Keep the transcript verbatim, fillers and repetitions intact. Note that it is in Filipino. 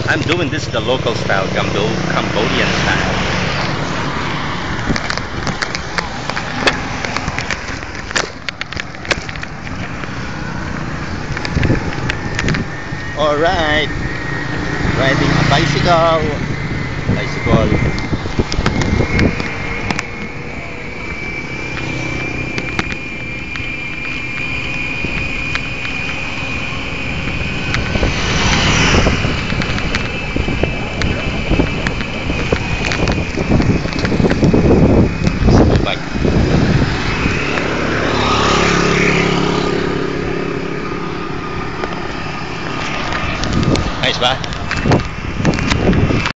I'm doing this the local style, Cambo Cambodian style. Alright, riding a bicycle. Bicycle.